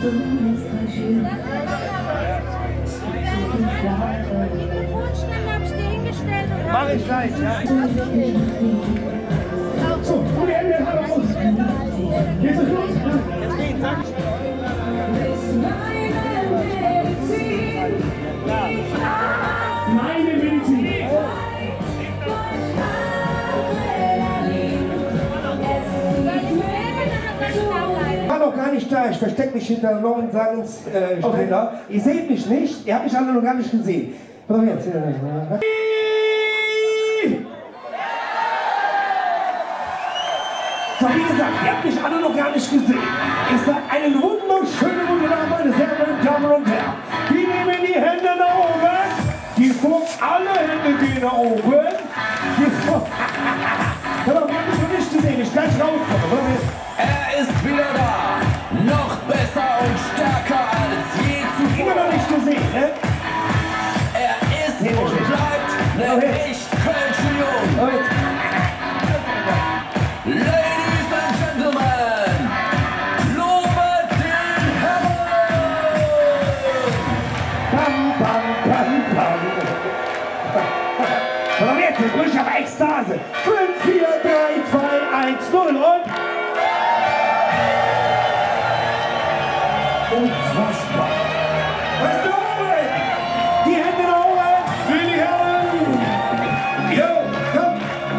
Mach ich gleich, ja? So, die Hände raus! Geht's los? Jetzt geht's, sag ich. Meine Medizin! Ich war noch gar nicht da, ich verstecke mich hinter Norman Sangens Ständer. Ihr seht mich nicht, ihr habt mich alle noch gar nicht gesehen. So, jetzt. So, wie gesagt, ihr habt mich alle noch gar nicht gesehen. Ich sag einen wunderschönen guten Abend, meine sehr verehrten Damen und Herren. Die nehmen die Hände nach oben. Alle Hände gehen nach oben. Ich habe noch nicht gesehen, ich gleich rauskomme. Er ist wieder da. Noch besser und stärker als je zuvor. Immer noch nicht gesehen, ne? Er ist und bleibt der echt kölsche Jung. Ladies and Gentlemen, lobet den Herrn! Pam, pam, pam, pam. Aber jetzt drücke ich aber Ekstase. 5, 4, 3, 2, 1, 0 und... Unfassbar. Was ist da oben? Die Hände nach oben. Für die Herren. Jo, komm.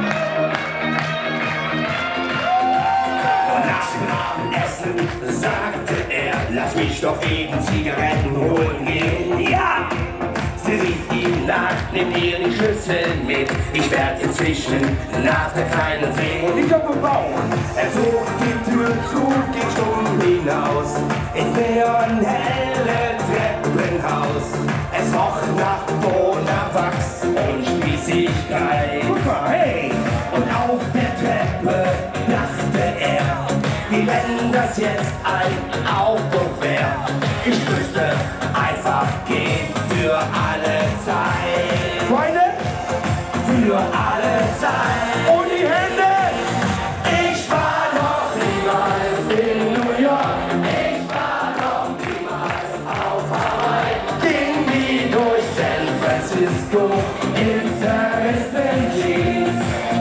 Und nach dem Abendessen sagte er, lass mich doch eben Zigaretten holen gehen. Ja! Sie rief ihm nach, nimm ihr die Schüssel mit. Ich werd inzwischen nach der Kleinen sehen. Ich hab Bauch. Er zog die Tür zu, ging stumm hinaus ins neonhelle Treppenhaus. Es roch nach Bonawachs und Spießigkeit. Guck mal, hey. Und auf der Treppe dachte er, wie wenn das jetzt ein Aufbruch wär. Ich müsste einfach gehen für alle Zeit. Freunde. Für alle Zeit. Und die Hände. Ich war noch niemals in New York. Ich war noch niemals auf Hawaii. Ging wie durch San Francisco in zerrissenen Jeans.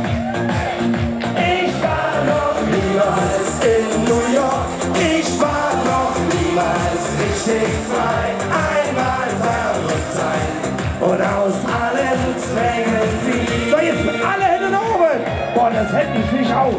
Ich war noch niemals in New York. Ich war noch niemals richtig frei. Einmal verrückt sein und aus allen Zwängen fliehen. So, jetzt mit alle Hände nach oben. Boah, das hält mich nicht aus.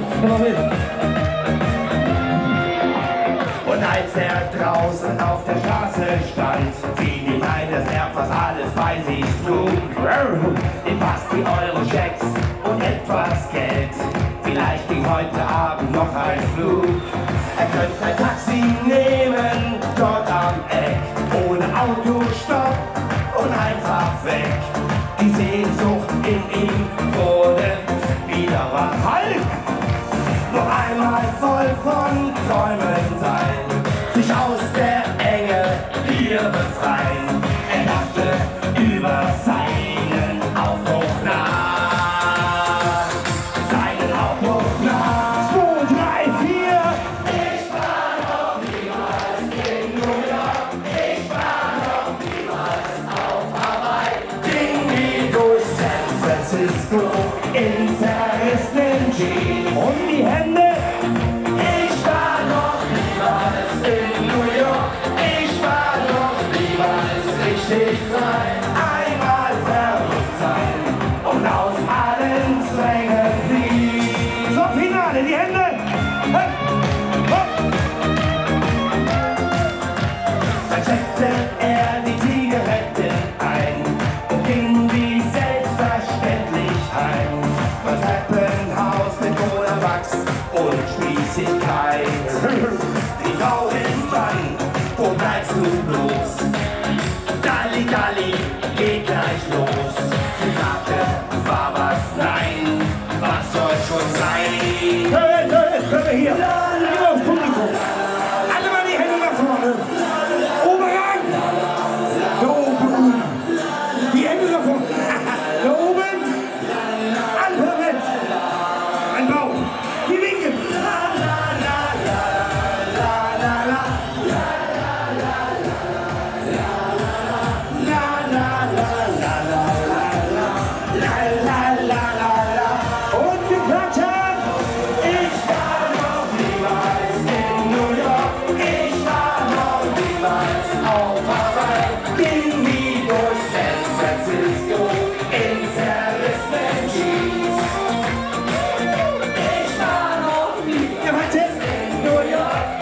Und als er draußen auf der Straße stand, fiel ihm ein, dass er fast alles bei sich trug. Ihm passt die Euro-Schecks und etwas Geld. Vielleicht ging heute Abend noch ein Flug. Er könnte ein Taxi nehmen, dort am Eck, ohne Autostopp und einfach weg. Die Sehnsucht in ihm wurde wieder wach. Halt! Noch einmal voll von Träumen sein, sich aus der Enge hier befreien. Er dachte über seinen Aufbruch nach, seinen Aufbruch nach. 2, 3, 4. Ich war noch niemals in New York, ich war noch niemals auf Hawaii. Ging wie durch San Francisco in zerrissenen Jeans. Und die Hände. Ich war noch niemals in New York, ich war noch niemals richtig frei. Einmal verrückt sein und aus allen Zwängen fliehen. So, Finale, die Hände. Hopp, hopp. Dann steckte er die Zigaretten ein und ging wie selbstverständlich heim. Das Treppenhaus mit Bonawachs und Spießigkeit. Die Frau ist dran, wo bleibst du bloß? Dalli, Dalli, geht gleich los. Sie sagte, war was? Nein, was soll schon sein? Hör hier. Immer aufs Publikum. Alle mal die Hände nach vorne. Oben ran. Da oben. Die Hände nach vorne. Da oben. Alle mit. Ein Bauch. Die winken. La, la, la, la, la, la, la.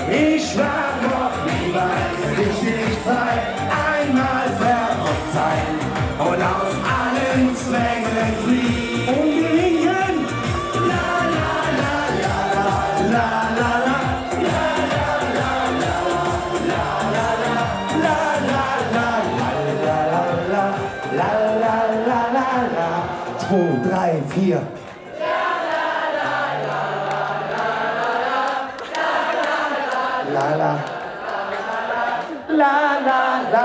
Ich war noch niemals richtig frei, einmal verrückt sein und aus allen Zwängen fliehen. Und gelingen. La la la la la la la la la la la la la la. 2, 3, 4. La la la la la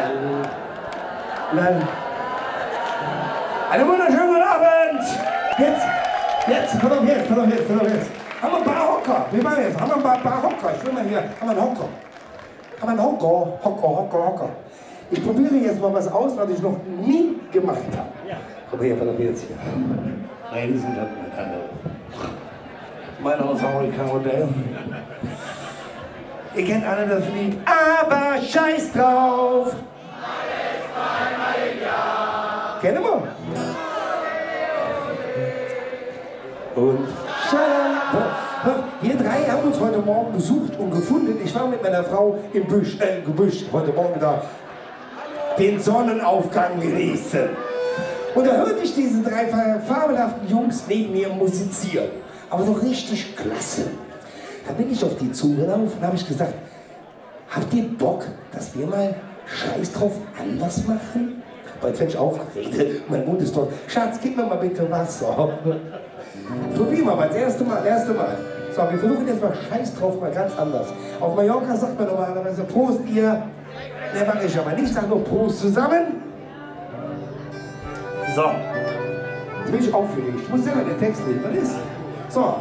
la. Einen wunderschönen guten Abend. Jetzt, pass auf jetzt. Haben wir ein paar Hocker? Wie machen wir jetzt? Haben wir ein paar Hocker? Ich will mal hier, haben wir einen Hocker? Haben wir einen Hocker? Ich probiere jetzt mal was aus, was ich noch nie gemacht habe. Ja. Probier jetzt hier. Ladies and Gentlemen, hello. Mein Name ist American Modell. Ihr kennt alle das Lied, aber scheiß drauf. Kennen wir? Und wir drei haben uns heute Morgen gesucht und gefunden. Ich war mit meiner Frau im Gebüsch heute Morgen da den Sonnenaufgang genießen. Und da hörte ich diese drei fabelhaften Jungs neben mir musizieren. Aber so richtig klasse. Da bin ich auf die zugelaufen und habe ich gesagt, habt ihr Bock, dass wir mal Scheiß drauf anders machen? Aber jetzt bin ich aufgeregt, mein Mund ist doch. Schatz, gib mir mal bitte Wasser. Probier mal, das erste Mal. So, wir versuchen jetzt mal Scheiß drauf mal ganz anders. Auf Mallorca sagt man normalerweise Prost, ihr. Ne, mach ich aber nicht, sag nur Prost zusammen. So. Jetzt bin ich aufgeregt. Ich muss selber den Text lesen. Was ist? So.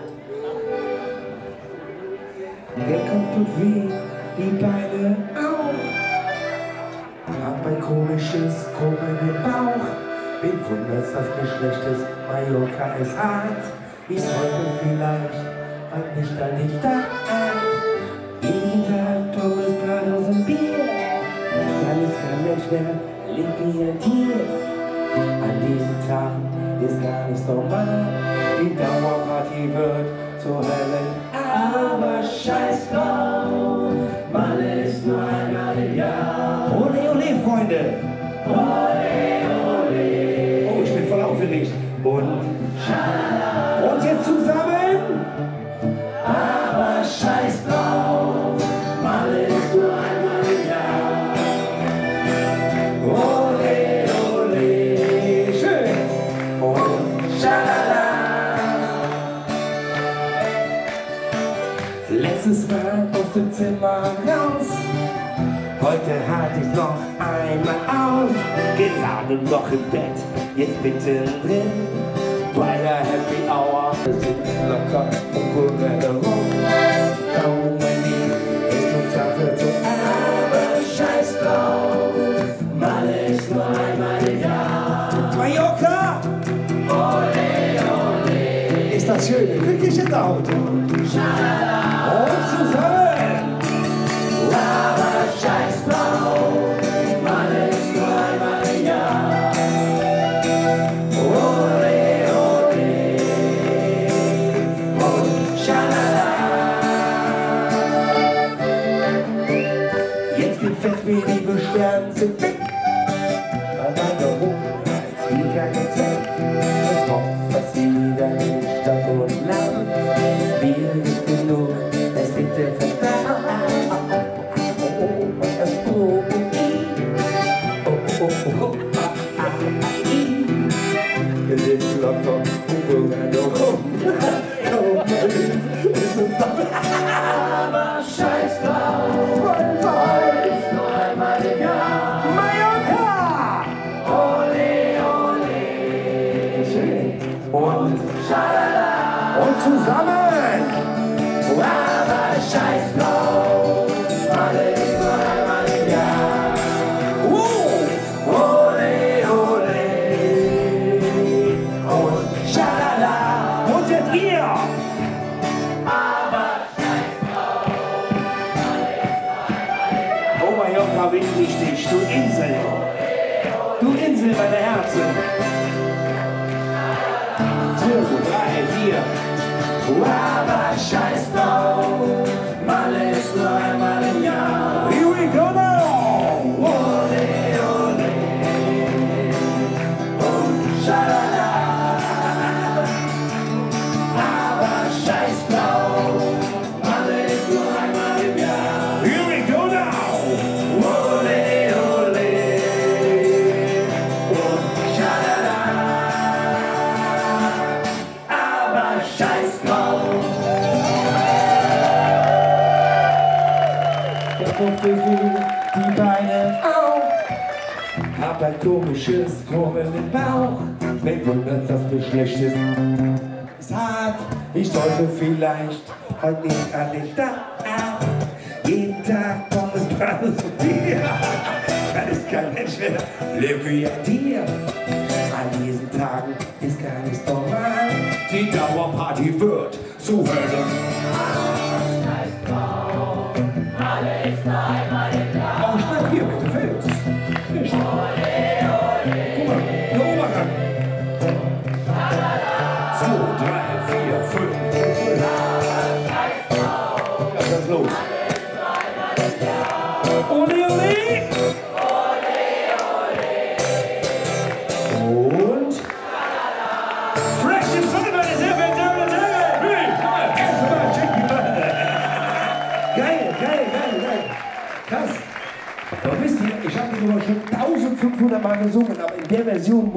Der Kopf tut weh, die Beine auch. Hab ein komisches Krummeln im Bauch. Bin wundert, dass mir schlecht ist. Mallorca ist hart. Ich sollte vielleicht, weil ich da nicht da ein. Jeden Tag Pommes, Bratwurst und Bier. Dann ist kein Mensch mehr, lebt wie ein Tier. An diesen Tagen ist gar nicht normal. Die Dauerparty wird zur Hölle. Aber scheiß drauf, Malle ist nur einmal im Jahr. Ole, ole, Freunde! Ole, ole! Oh, ich bin voll aufgeregt. Und jetzt zusammen! Aber scheiß drauf, Malle ist nur einmal im Jahr. Ole, ole! Schön! Und schalala! Letztes Mal aus dem Zimmer raus. Heute hatte ich noch einmal aus. Gerade noch im Bett, jetzt mittendrin. Bei der Happy Hour. Wir sind locker und gucken herum. Oh mein Lieb, es tut Sache zu. Aber scheiß drauf, Malle ist nur einmal im Jahr. Mallorca! Ole, ole! Ist das schön? Wirklich in der Haut. Und zusammen! Aber scheiß drauf, Malle ist nur einmal im Jahr. Ole, ole! Und schalala! Jetzt gefällt mir die Beschwerden sind weg. Wanderung als wie keine Zeit. Es hofft, dass sie wieder in Stadt und Land. Bier ist genug, es liegt der Verdammt. Wir sind locker und gucken rum. Aber scheiß drauf, ist nur einmal im Jahr. Mallorca! Ole, ole! Schön. Und schalala! Und zusammen! Aber scheiß drauf, alles nur einmal im Jahr. Ole, ole! Und schalala! Und jetzt ihr! Aber scheiß drauf, alles nur einmal im Jahr. Oh Mallorca, bin ich dich, du Insel! Du Insel meiner Herzen! 2, 3, 4. Aber scheiß drauf, Mann. Der Kopf bewegt, die Beine auch. Hab ein komisches Grummeln im Bauch. Mich wundert, dass mir schlecht ist. Ist hart, ich sollte vielleicht heute nicht an den Start. Jeden Tag Pommes, Bratwurst und Bier. Kann ist kein Mensch mehr leben wie ein Tier. An diesen Tagen ist gar nichts normal. Die Dauerparty wird zu Hölle. Oh, statt hier mit dem Fels. Nicht. Guck mal, der Obergang. 2, 3, 4, 5. Was ist los? Ole, ole! Und? Fresh in front of us, sehr verehrte Damen und Herren! Geil, geil, geil, geil. Krass. Aber wisst ihr, ich habe die Nummer schon 1500 Mal gesungen, aber in der Version